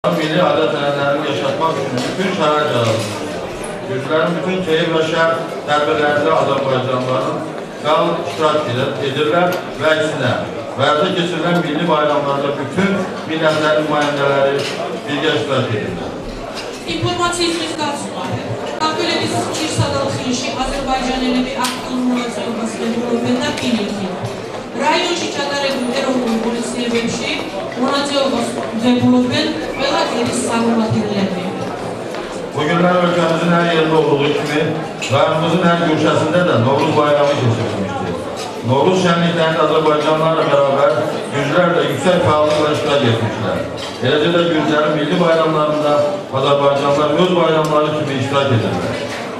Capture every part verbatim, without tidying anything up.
Milli adet ənənələrini yaşatmaq üçün bütün şəhər yaradılır. Gürcülərin bütün şehir və şəhər tədbirlərində Azərbaycanlıların qalb iştirak edirlər və əksinə. Vərdə keçirilən milli bayramlarda bütün millətlərin nümayəndələri birgə iştirak edirlər. İnformasiyonist qarşıları. Böyle bir çift sadalık işi Azerbaycan ile bir akıl muhafaza ve birlikte. Rayon şirketleri Günderoğlu'nun polisine bir şey, Muratiyovuz Zebulov'un ve Lakeriz savunma tedbirleri. Bugünler ülkemizin her yerinde olduğu gibi, rayonumuzun her köşesinde de Novruz Bayramı geçirilmiştir. Novruz şenliklerinde Azerbaycanlarla beraber Gürcüler de yüksek faallıkla iştirak etmişler. Böylece de Gürcülerin milli bayramlarında Azerbaycanlılar öz bayramları gibi iştirak edirler.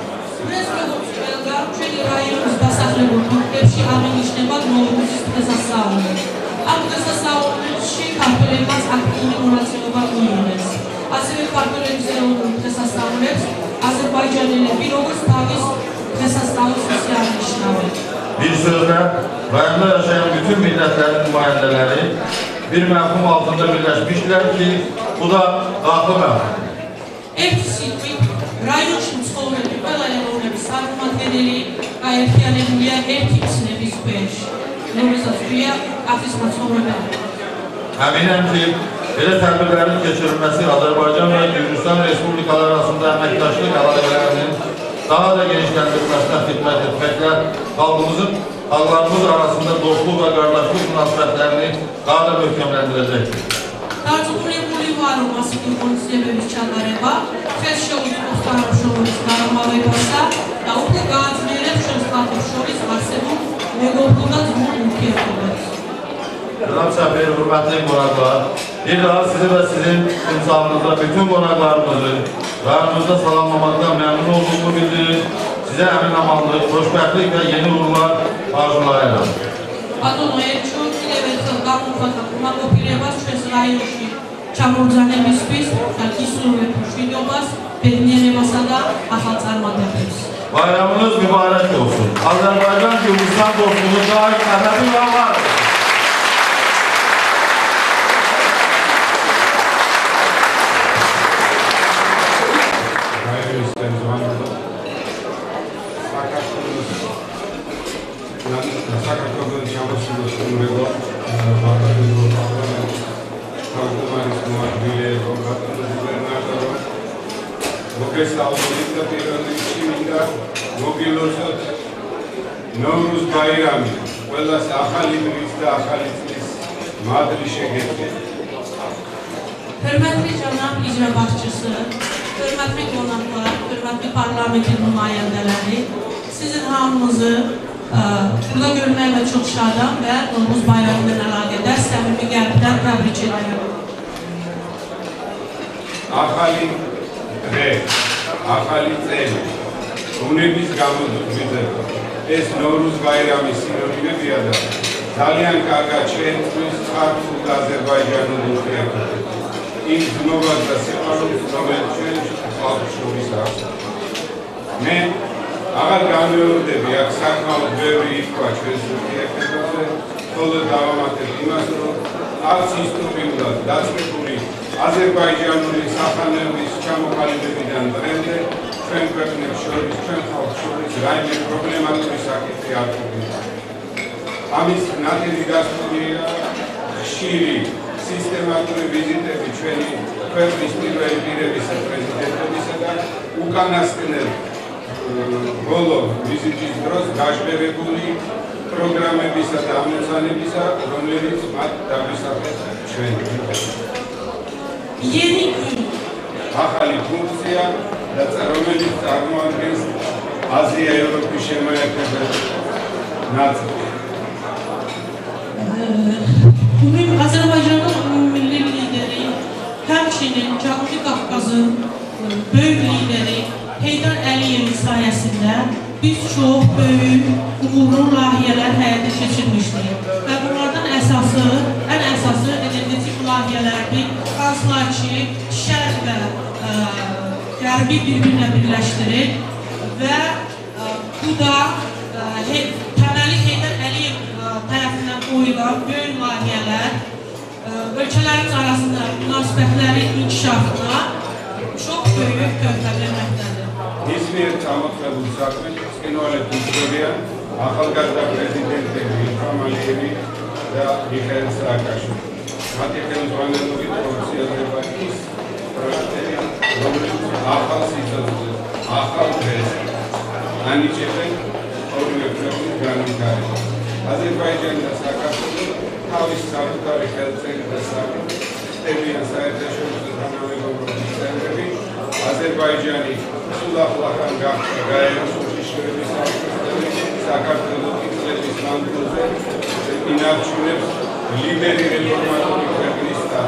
Rayonumuzda saxlı bulduk. Hepsi amin işine bak, Novruz istikasa sağlıyor. Akdasa sağlıyoruz, şey farklıymaz, akdini Muratiyova uyuyoruz. Azeri farklıymazlar olduğunu kısa sağlıyoruz. Azerbaycan ile bir olur, taviz kısa sağlıyoruz, sosyal işinavı. Bir sözle, rayonda yaşayan bütün milletlerin nümayendeleri bir mefhum altında birleşmişler ki, bu da dağlı mefhum. Hepsi, rayon şimdi skoğuna bir belayla ona bir sarfımat edeli, gayet yanımlıya her kimsine biz beş. Novruz'a suya, afisma sonra ben. Eminim ki, belə tədbirlərin keçirilməsi Azərbaycan və Gürcistan Respublikaları arasında əməkdaşlıq əlaqələrinin daha da genişləndirilməsinə xidmət etməklə xalqımızın, xalqlarımız arasında dostluq və qardaşlıq münasibətlərini daha da möhkəmləndirəcəkdir. Tartımlı var olması ki, onun sebebi çanlarına, ses şovuz, dostlarım şovuz, darımalı yapasa, da o da gazilere düşürüz, şovuz varsa bu, ve okuldan bunu ülkeye koyarız. Selam Səfir, hürmətli qonaqlar. Bir daha sizi və sizin timsalınızda bütün qonaqlarımızı rayonumuzda salamlamaktan memnun olduğumu bildirir. Size əmin amanlıq, xoşbəxtlik və yeni uğurlar arzulayırım. Adonoye çok ile ve kanun fatakuma kopilebaz çözülayışı. Çamurcane bispiz, takisur ve puşvidobaz, bedniyene basada ahatsarmadayız. Bayramınız mübarek olsun. Azerbaycan Gürcistan dostluğu dair ədəbi yollar. Novruz bayramı, velhas ahalimizde ahalimiz madrişe getirdi. Hürmetli Cenab İcra Başçısı, hürmetli konaklar, hürmetli parlamentin nümayendeleri, sizin hamınızı burada görməklə çox şadam və Novruz bayramından əlaqədar səmimi qəlbdən təbrik edirəm. Ahali re, ahali წელი, უნების გამოდვიდება. ეს ნოვრუზ ბაირამის სინონიმებია და ძალიან კარგად შეეცვლის ქართულ და აზერბაიჯანულ ურთიერთობებს. იმ გზნობას და სიყვარულს, რომელიც ჩვენ ხალხს შორის აქვს. მე აღარ გამეორდები აქ საკმაოდ ბევრი ითქვა ჩვენს ურთიერთობებზე, ხოლო დავამატებ იმას, რომ არც ისტორიულად დაწყებული აზერბაიჯანული სახანების ჩამოყალიბებიდან დღემდე ჩვენ ქვეყნებს შორის, ჩვენ ხალხს შორის რაიმე პრობლემატური საკითხი არ ყოფილა. ამის ნათელი გასწორია ხშირი სისტემატური ვიზიტები ჩვენი ქვეყნის პირველი პირებისა პრეზიდენტებისა და უკანასკნელ ბოლო ვიზიტის დროს გაჟღერებული პროგრამებისა და ამოცანებისა, რომლებიც მათ დაგვისახეს ჩვენ. Yeni gün. ახალი ფუნქცია და რომელიც წარმოადგენს აზია-ევროპის შემოერთებელ ნაწილს. Bugün Azerbaycan'ın milli lideri, hemşinin Cənubi Qafqazın böyük lideri Heydər Əliyevin sayəsində biz çox böyük, uğurlu layihələr həyata keçirmişdik. Və bunlardan əsası, ən əsası energetik layihələrdir. Hansılar ki, şərq və qərbi bir-birinə birləşdirir və bu da təməli Heydər Əliyev tərəfindən qoyulan böyük layihələr ölkələrimiz arasında münasibətlərin inkişafına çox böyük töhfə verməkdədir. İzmir Çamlık ve Bursa'nın Skinoleti Suriye, Akılgazda Prezidentleri İlham Aliyevi ve Mikhail Saakashvili. Matematiğin zorlandığı bir profesyonel bakış, projeleri, akıl sistemleri, akıl presi, aynı şekilde örneklerin güvenlikleri. Azerbaycan'da Saakashvili, Taviş Sabıkları Keltleri de Saakashvili, Tebiyan Sayıda Şöyle Tamamen Obruklar'ı, Azerbaycan'ı Sulahlar'dan gayet işleri bir Sakartlı'nın İngiliz İslam'da inatçılar lideri reformatörlüklerini ister.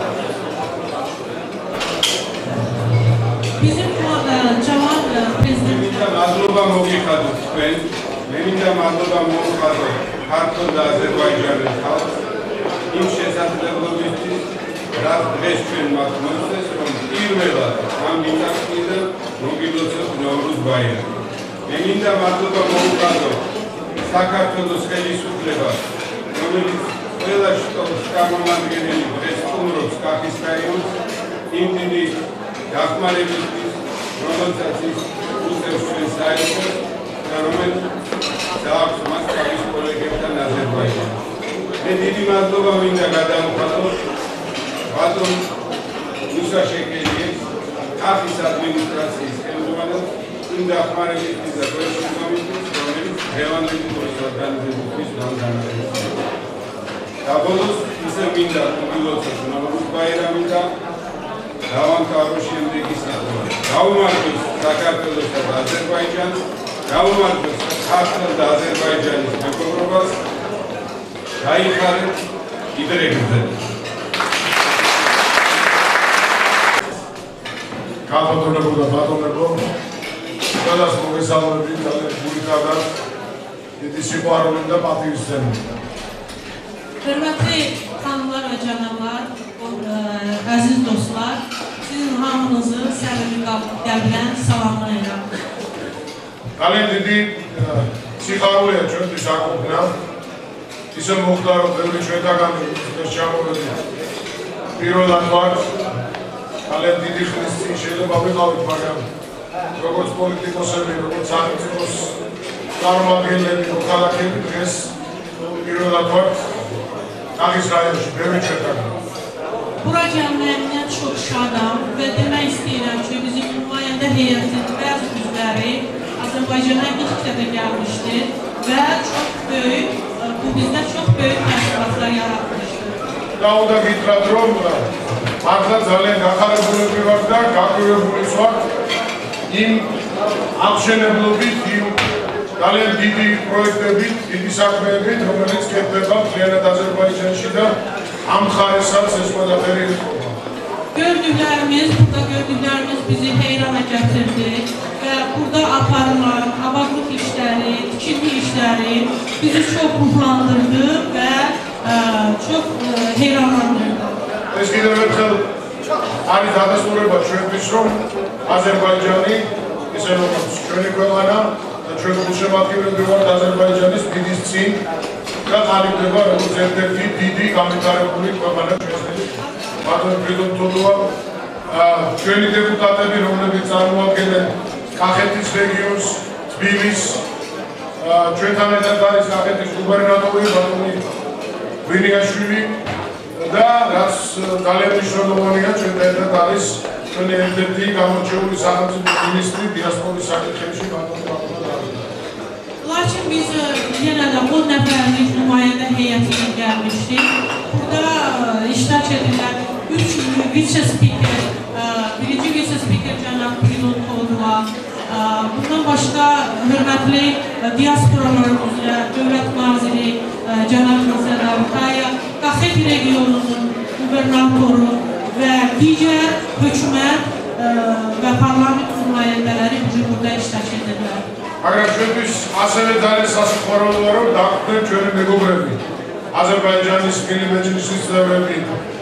Bizim Cavan Prezident Benim de Mazluba Mogi Kadı ben, benim de Mazluba Mogi Kadı Kartlı'da Azerbaycan'ın halk imşesatlarını bitti. Raz beş gün matematikte son İrmela tam binakıydı Mogilosu Novruz Bayramı. Benim de Mazluba Mogi Kadı Sakartlı'da skali sutleva. Onun öyle çıkarmalar geneli Restumrov Skakistayons İndini Yakmalevitz Romantatis Rusevşen Sayısı Roman Dağıtmaz Kavis Kolegetten Azerbaycan. Ve dedim Mazluba Minda Gadam Kadı Vadum Musa Şekeriye Kafis Administrasiyası Emdumanı Ünde Akmarevitz Zakoyşumamitz Hevan Edilmiş Organizatörümüz Manzanlarımız. Tabolus ise Minda Kubilosu Novruz Bayramı'nda Davan Karuşyem'deki satıyor. Davumarcız Sakartlı'da Azerbaycan, Davumarcız Kartlı'da Azerbaycan'ı Mekovrobas, Kayıkları İdrekiz'de. Kapatone burada, patone bu. Kadar profesyonel bir tane bu kadar yetişip aralığında batı üstlenmiş. Hörmətli xanımlar və cənablar, əziz dostlar, sizin hamınızı səmimi qəlbdən salamlayıram. Qalən dedi, sixaruluya çön düşakopna, ism muhtarı devri çöntəqan dəşçamı პირველად ვართ, qalən დიდი ხნის წინ შეიძლება ვიყავით, მაგრამ როგორც პოლიტიკოსები, როგორც სახელმწიფოს წარმომადგენლები, მოქალაქეები დღეს პირველად ვართ Kağız rayoncu, böyle çöktüm. Bura gəlməyimdən çox şadam və demək istəyirəm ki, bizim nümayəndə heyətin bəzi üzvləri Azərbaycana ilk dəfə gəlmişdir və çox böyük, bu bizdə çox böyük təşkilatlar yaratmışdır. Daha o da vitradrom da. Martda zalen gaqarებულები ვარ და გაკვირვებულიც ვარ იმ აღშენებლობით, იმ ძალიან დიდი პროექტებით, დიდი საქმეებით, რომელიც კეთდება მთლიანად Azərbaycanში და am xarəსაც ეს ყველაფერი ეხება. Gördüklərimiz, burada gördüklərimiz bizi heyrana gətirdi və burada aparılan avaglıq işləri, tikili işləri bizi çox ruhlandırdı və ə, çox ə, heyranlandırdı. ეს კიდევ ერთხელ არის დადასტურება ჩვენთვის, რომ Azərbaycani ისე როგორც ჩვენი ქვეყანა ჩვენ გულშემატკივრები ვართ Azərbaycanis ფიდის წინ და ყალიბდება როგორც ერთ-ერთი დიდი განვითარებული ქვეყანა ჩვენთვის. ბატონ ფრიდონ თოდუა ჩვენი დეპუტატები, რომლებიც წარმოადგენენ კახეთის რეგიონს, თბილისს, ჩვენთან ერთად არის კახეთის გუბერნატორი ბატონი ღვინიაშვილი და რაც ძალიან მნიშვნელოვანია, ჩვენთან ერთად არის ჩვენი ერთ-ერთი გამორჩეული სახელმწიფო მინისტრი დიასპორის საკითხებში ბატონი ბატონი. Lakin biz yenə də on nəfərlik nümayəndə heyətinə gəlmişdik. Burada iştirak edirlər üç vitse-spiker, birinci vitse-spiker cənab Fridon Todua, bundan başqa hörmətli diasporalar üzrə dövlət naziri cənab Nazar Kaya, Qaxet regionunun qubernatoru və digər hökumət və parlament nümayəndələri burada iştirak edirlər. მაგრამ ჩვენთვის ასევე ძალიან სასიხარულოა, რომ დაგვხვდნენ ჩვენი მეგობრები, აზერბაიჯანის მილი მეჯლისის წევრები,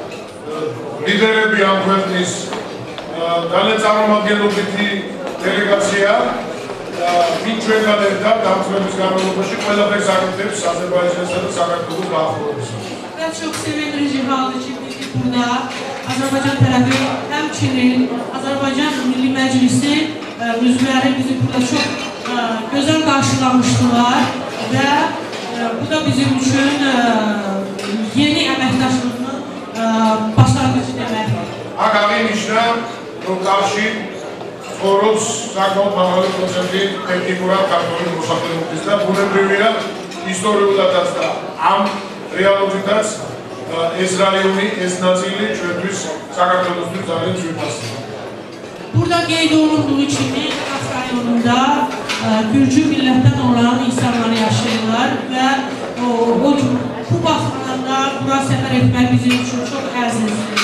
ლიდერები ამ ქვეყნის, ძალიან წარმომადგენლობითი დელეგაცია, ვინ ჩვენგან ერთად ამ წლების განმავლობაში ყველაფერს აკეთებს აზერბაიჯანსა და საქართველოს გაახლოებისას. Və çox sevindirici haldır ki, bizi burada Azərbaycan tərəfi, həmçinin Azərbaycan Milli Məclisi üzvləri bizi burada çox gözəl qarşılamışdılar və bu da bizim üçün yeni əməkdaşlığının başlanğıcı deməkdir. Ակավի միջնա նոկավշի խորոց սակմոտ մաղալի կոնցենտրի տեքնիկուրա կարտորի մուսախլենուտից դա բունեբրիվիրա իստորի ուդատած դա ամ ռեալոջիտած ez rayoni, ez nazili çöpüz Sakarya'nın zalin çöpüz. Burada qeyd olunduğu kimi Kaf rayonunda Gürcü millətten olan insanlar yaşayırlar və o, o, bu baxımdan bura səfər etmək bizim üçün çox əzizdir.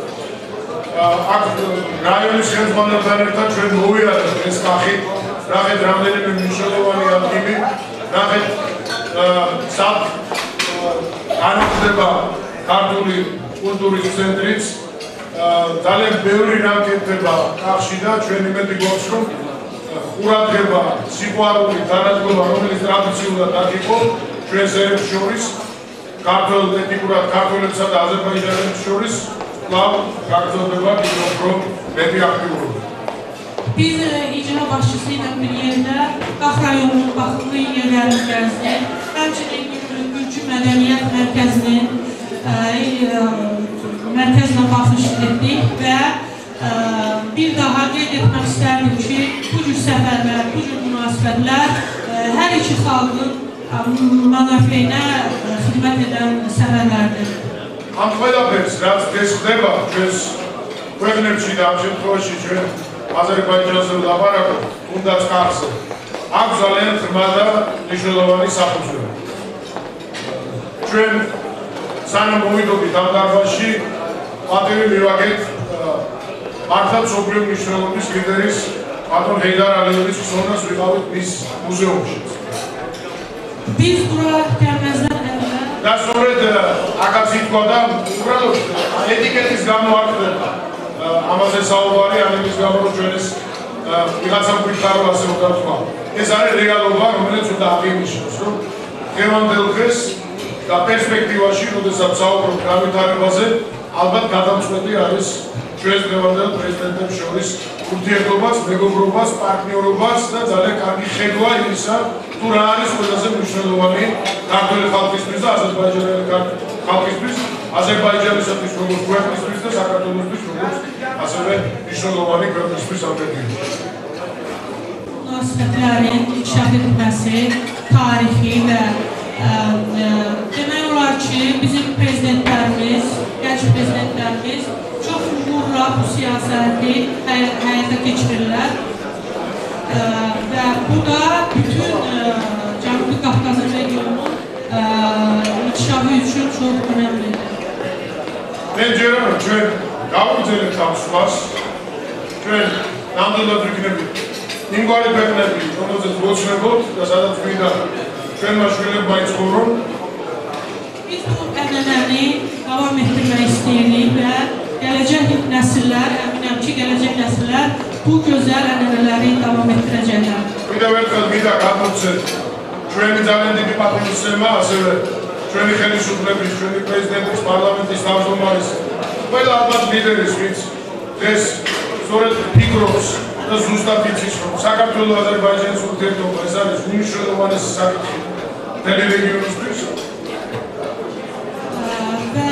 Rayoni şəhərmanlarından çöp hoviyatı, ez kaxi, rağet ramdenin müşalovani yaptığımı, rağet sat anıqdeba Kartuli kulturis centrից ძალიან ბევრი რამ კეთდება კახში და ჩვენი მეტი გვაქვს რომ ყურადღება, სიყვარული, თანადგომა რომელიც ტრადიციულად აქ იყო ჩვენს ერებს შორის ქართულ ეთნიკურად ქართველებსა და აზერბაიჯანელებს შორის კვლავ გაგრძელდება კიდევ უფრო მეტი აქტიურობა. Biz icra başçısı ilə bir yerdə Qax rayonunun baxımlı yerlərini gəzdik. Həmçinin Gürcü Mədəniyyət Mərkəzinin mərkəzlə baxış etdik və bir daha qeyd etmək istərdim ki, bu cür səfərlər, bu cür münasibətlər hər iki xalqın mənafeyinə xidmət edən səfərlərdir. Am ყველაფერს, რაც ეს ხდება ჩვენს ქვეყნებში და ამ შემთხვევაში ჩვენ აზერბაიჯანზე ვლაპარაკობთ, თუნდაც კახზე, აქვს ძალიან ღრმა და მნიშვნელოვანი საფუძველი. ჩვენ სანამ მოვიდოდით ამ დარბაზში, პატივი მივაგეთ მართლაც მსოფლიო მნიშვნელობის ლიდერის ბატონ ჰეიდარ ალიევის ხსოვნას ვიყავით მის მუზეუმში. Biz bura gəlməzdən əvvəl და სწორედ აქაც ითქვა და უბრალოდ ეტიკეტის გამო არ ხდება ამაზე საუბარი, ან იმის გამო რომ ჩვენ ეს ვიღაცამ გვითხარო ასე უნდა თქვა. ეს არის რეალობა, რომელიც უნდა აღინიშნოს, რომ დღევანდელ დღეს და პერსპექტივაში, როდესაც საუბრობთ განვითარებაზე, ალბათ გადამწყვეტი არის ჩვენს დღევანდელ პრეზიდენტებს შორის ურთიერთობას, მეგობრობას, პარტნიორობას და ძალიან კარგი ხედვა იმისა, თუ რა არის ყველაზე მნიშვნელოვანი ქართული ხალხისთვის და აზერბაიჯანელი ხალხისთვის, აზერბაიჯანისათვის როგორც ქვეყნისთვის და საქართველოსთვის როგორც ასევე მნიშვნელოვანი ქვეყნისთვის ამ რეგიონში. münasibətlərin inkişaf edilməsi, tarixi və demək olar ki, bizim prezidentlərimiz, gənc prezidentlərimiz çox uğurla bu siyasəti həyata keçirirlər və bu da bütün Cənubi Qafqazın regionunun inkişafı üçün çox önəmlidir. Mən deyirəm, ჩვენ გავუგზავნეთ ამ სხვას, ჩვენ ნამდვილად ვიქნებით იმ გვარი ქვეყნები, რომელზეც ვოცნებოთ და სადაც მინდა ჩვენმა შვილებმა იცხოვრონ. Biz bu ənənəni davam etdirmək istəyirik və gələcək nəsillər, əminəm ki, gələcək nəsillər bu gözəl ənənələri davam etdirəcəklər. კიდევ ერთხელ მინდა გამოვცეთ ჩვენი ძალიან დიდი პატრიოტიზმი, ასევე ჩვენი ხელისუფლების, ჩვენი პრეზიდენტის, პარლამენტის თავმჯდომარის, ყველა ალბათ ლიდერის, ვინც დღეს სწორედ ფიქრობს და ზუსტად იცის, რომ საქართველოს აზერბაიჯანის ურთიერთობა ეს არის უმნიშვნელოვანესი საკითხი მთელი რეგიონისთვის. Və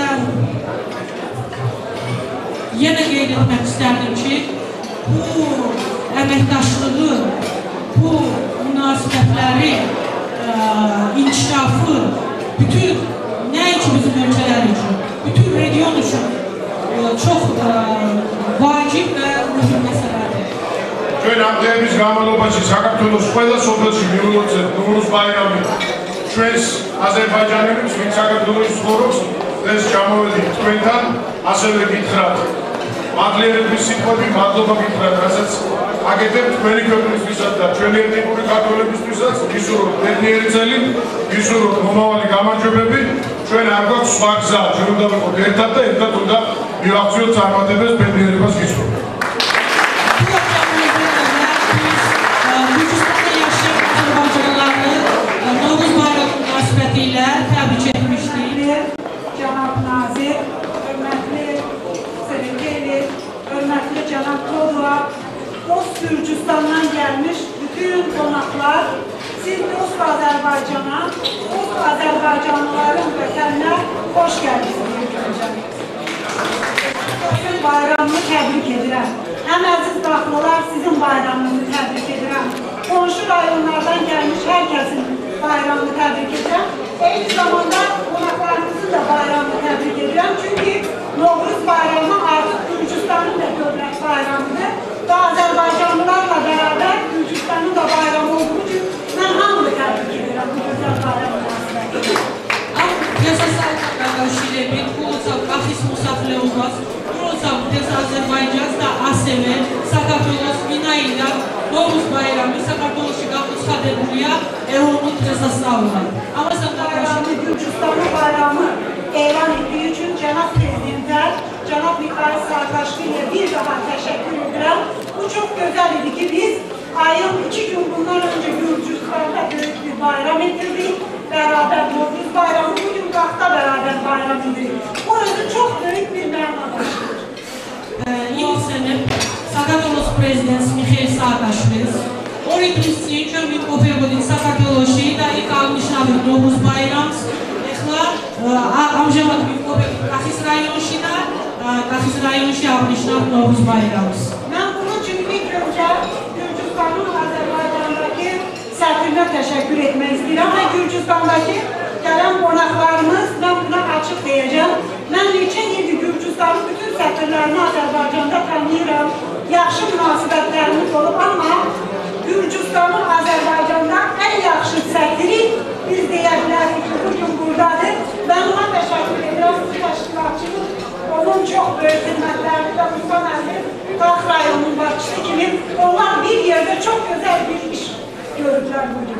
yenə qeyd etmək istərdim ki, bu əməkdaşlığı, bu münasibətləri, inkişafı bütün nəinki bizim ölkələr üçün, bütün region üçün çox vacib və mühüm məsələdir. ჩვენ ამ დღეების განმავლობაში საქართველოს ყველა სოფელში მივუძებთ ნურუს ბაირამი. ჩვენს აზერბაიჯანელებს, ვინც საქართველოს ცხოვრობს, დღეს ჩამოვედით თქვენთან, ასევე გითხრათ მადლიერების სიტყვები, მადლობა გითხრათ, რასაც აკეთებთ თქვენი ქვეყნისთვისაც და ჩვენი ეთნიკური ქართველებისთვისაც. გისურვებთ ბედნიერი წელი, გისურვებთ მომავალი გამარჯვებები. ჩვენ არ გვაქვს სხვა გზა, ჩვენ უნდა ვიყოთ ერთად და ერთად უნდა მივახციოთ წარმატებებს, ბედნიერებას გისურვებთ. Təbrik etmişdik. Cənab Nazir, hörmətli Gürcistan'dan gelmiş bütün konaklar, siz dost Azerbaycan'a, dost Azerbaycanlıların vətəninə hoş gəldiniz. Sizin bayramını təbrik edirəm. Həm əziz daxmalar sizin bayramını təbrik edirəm. Qonşu rayonlardan gəlmiş hər kəsin bayramını təbrik edirəm. Eyni zamanda qonaqlarımızın da bayramını təbrik edirəm. Çünki Novruz bayramı artıq Gürcistanın da dövlət bayramıdır. Və Azərbaycanlılarla bərabər Gürcistanın da bayramı olduğu üçün mən hamını təbrik edirəm bu gözəl bayramı münasibətilə. გასასწრაფებები უცებ კახის მოსახლეობას, უცებ ეს აზერბაიჯანს და ასევე საქართველოს ვინაიდან ნოვრუზ ბაირამი საქართველოში გამოცხადებულია ეროვნულ დღესასწაულად. ამასთან Bayramı, Gürcistanın bayramı elan ettiği için Cenab Prezident'e, Cenab Mikhail Saakashvili'ye bir daha teşekkür ederim. Bu çok güzel idi ki biz ayın iki gün bundan önce Gürcistan'da büyük bir bayram ettirdik. Beraber Novruz bayramı, bugün Qaxda beraber bayram edirik. Bu özü çok büyük bir məna daşıyır. იხსენებ საქართველოს პრეზიდენტს მიხეილ სააკაშვილის. ორი დღის წინ ჩვენ ვიმყოფებოდით საქართველოში და იქ აღნიშნავთ ნოვრუზ ბაირამს. ეხლა ამჟამად ვიმყოფებით კახის რაიონში და კახის რაიონში აღნიშნავთ ნოვრუზ ბაირამს. Ben bunun için ilk önce Gürcistan'ın Azerbaycan'daki səfirinə təşəkkür etmək istəyirəm və Gürcistan'dakı gələn qonaqlarımız, mən buna açıq deyəcəm. Mən neçə ildir Gürcistan'ın bütün səfirlərini Azərbaycanda tanıyıram, yaxşı münasibətlərimiz olub, amma Gürcistan'ın Azərbaycanda ən yaxşı səfiri biz deyə bilərik ki, bugün buradadır. Ben ona təşəkkür edirəm, bu təşkilatçının onun çox böyük xidmətlərini və Musa Məlim, Qax rayonunun başçısı kimi onlar bir yerde çok güzel bir iş görürlər bugün.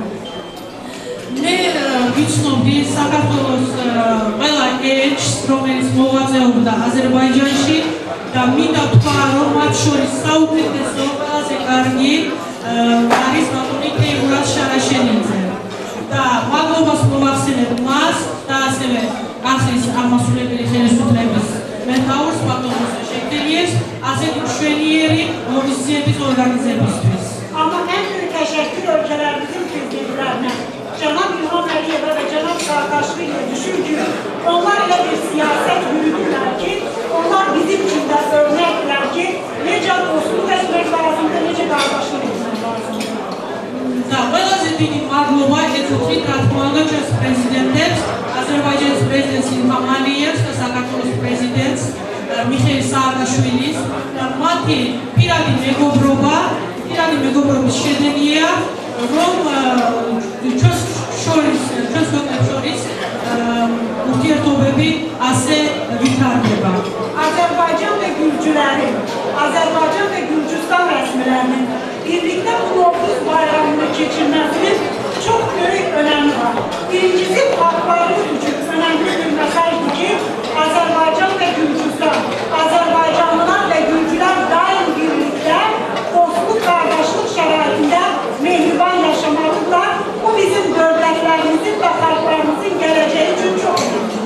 მე ვიცნობდი საქართველოს ყველა ელჩს, რომელიც მოვაწეობდა აზერბაიჯანში და მინდა ვთქვა, რომ მათ შორის საუკეთესო, ყველაზე კარგი არის ბატონი თეიმურაზ შარაშენიძე. და მადლობას მოვახსენებ მას და ასევე კახის აღმასრულებელი ხელისუფლების მეთაურს ბატონს შექდელიეს ასეთი მშვენიერი ღონისძიების ორგანიზებისთვის. Ama en büyük teşekkür ülkelerimizin prezidentlerine, Cenab İlham Əliyevə ve Cenab Saakashvili'ye düşür ki, onlar ile bir siyaset yürüdüler ki, onlar bizim için de örnekler ki, nece dostluk etmek lazımdır, nece kardeşlik etmek lazımdır. და ყველაზე დიდი მადლობა ეთქვით, რა თქმა უნდა, ჩვენს პრეზიდენტებს, აზერბაიჯანის პრეზიდენტს ილჰამ ალiyevs და საქართველოს პრეზიდენტს მიხეილ სააკაშვილის და მათი პირადი მეგობრობა, პირადი მეგობრობის შედეგია, რომ ჩვენს შორის, ჩვენს ქვეყნებს შორის ურთიერთობები ასე ვითარდება. Azerbaycan ve Gürcülerin, Azerbaycan ve Gürcistan resmilerinin birlikte bu Novruz bayramını geçirmesinin çok büyük önemi var. Birincisi halklarımız için önemli bir mesajdı ki Azerbaycan ve Gürcistan, Azerbaycanlılar ve Gürcüler daim birlikte dostluk, kardeşlik şəraitində mehriban yaşamalıdırlar. Bu bizim dövlətlərimizin ve halklarımızın geleceği için çok önemli.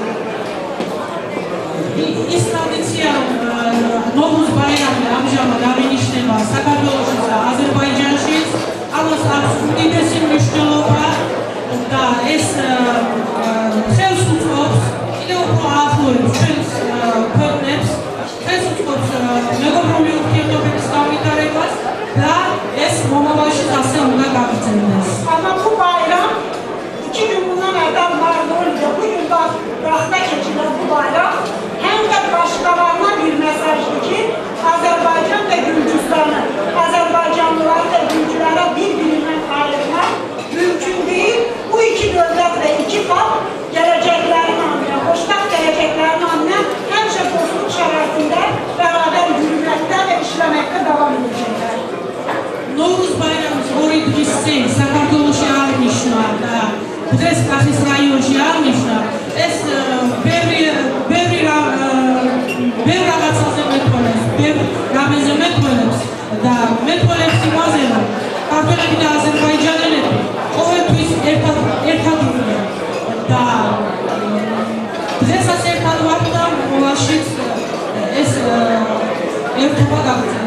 ის ტრადიცია, რომ ნოვრუზ ბაირამი ამჟამად აღინიშნება საქართველოში და აზერბაიჯანში, ამას აქვს უდიდესი მნიშვნელობა და ეს ხელს უწყობს კიდევ უფრო ახლოებს ჩვენს ქვეყნებს, ხელს უწყობს მეგობრული ურთიერთობების განვითარებას და ეს მომავალში ასე უნდა გაგრძელდეს. Ama bu bayram iki gün bundan evvel vardı, bugün bak Qaxda keçilen bu bayram hem de başkalarına bir mesajdı ki Azerbaycan ve Gürcistan'ı, Azerbaycanlıları ve Gürcülere birbirinden ayırmak mümkün değil. Bu iki devlet ve iki halk geleceklerin anına, hoşnut geleceklerin anına hemşe dostluk şəraitində beraber yürümekte ve işlemekte devam edecekler. ნოვრუზ ბაირამის ორი დღის წინ საქართველოში აღნიშნა და დღეს კახის რაიონში აღნიშნა, ეს ბევრი ბევრი ბევრ რაღაცაზე მეტყველებს, ბევრ რამეზე მეტყველებს და მეტყველებს იმაზე, რომ ქართველები და აზერბაიჯანელები ყოველთვის ერთად ერთად იყვნენ და დღესაც ერთად ვართ და მოვალშიც ეს ერთობა გაგრძელდება.